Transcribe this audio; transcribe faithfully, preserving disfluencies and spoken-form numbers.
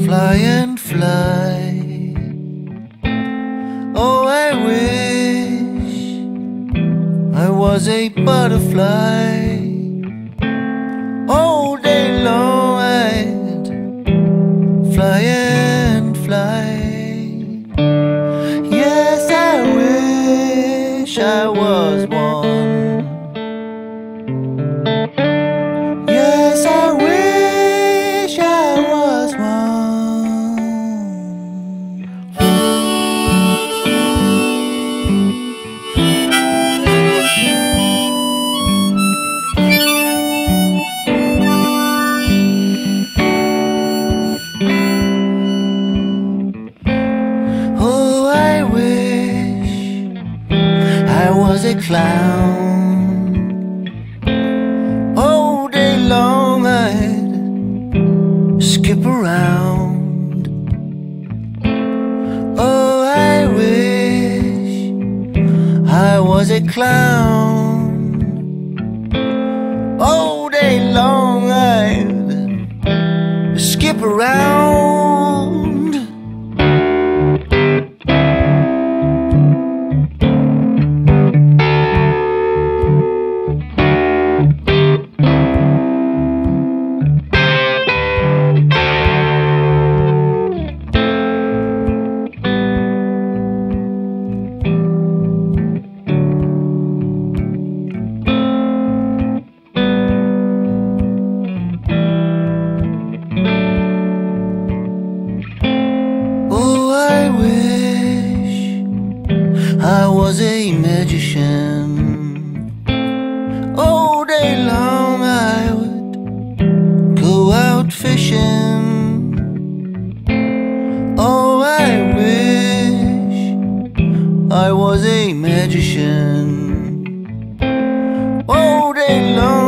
fly and fly. Oh, I wish I was a butterfly. All day long I'd fly and fly. Yes, I wish I was one. Yes, I wish I was one. Oh, I wish I was a clown. All day long I'd skip around. Oh, I wish I was a clown. All day long I'd skip around. I was a magician. All day long I would go out fishing. Oh, I wish I was a magician. All day long